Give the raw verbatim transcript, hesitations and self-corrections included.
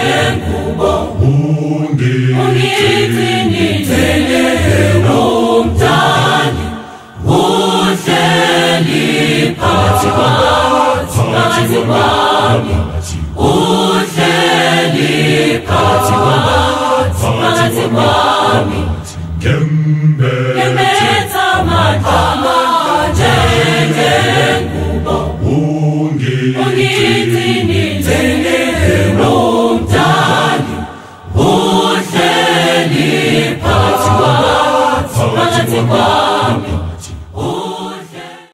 ngubo ungithinithele umntani uhleli phakathi kwami uhleli phakathi kwami ngembetha amandla njengengubo ungithinithele umntani uhleli phakathi kwami